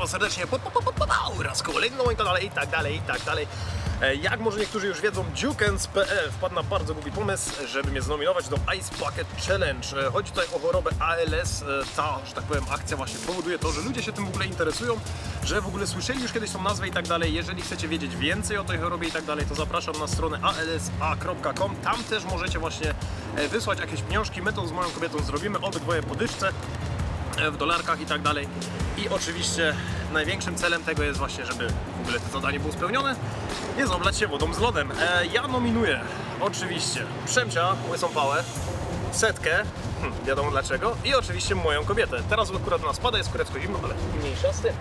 was serdecznie po raz kolejny na moim kanale i tak dalej, i tak dalej. Jak może niektórzy już wiedzą, Dukens.pl wpadł na bardzo głupi pomysł, żeby mnie znominować do Ice Bucket Challenge. Chodzi tutaj o chorobę ALS. Ta, że tak powiem, akcja właśnie powoduje to, że ludzie się tym w ogóle interesują, że w ogóle słyszeli już kiedyś tą nazwę i tak dalej. Jeżeli chcecie wiedzieć więcej o tej chorobie i tak dalej, to zapraszam na stronę alsa.com. Tam też możecie właśnie wysłać jakieś pieniążki. My to z moją kobietą zrobimy, obydwoje po dyszce, w dolarkach i tak dalej. I oczywiście największym celem tego jest właśnie, żeby w ogóle to zadanie było spełnione, jest oblać się wodą z lodem. Ja nominuję oczywiście Przemcia, Łysą Pałę, Setkę, wiadomo dlaczego, i oczywiście moją kobietę. Teraz akurat nas pada, jest kurecko zimno, ale mniejsza z tym.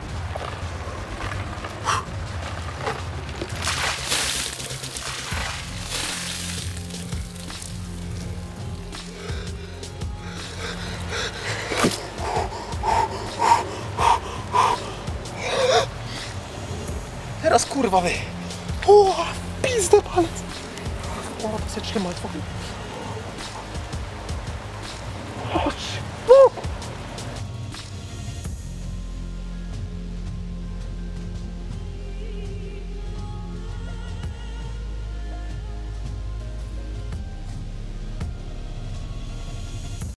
Teraz kurwa wy! O, pizdę palec! O, to się trzymać w ogóle.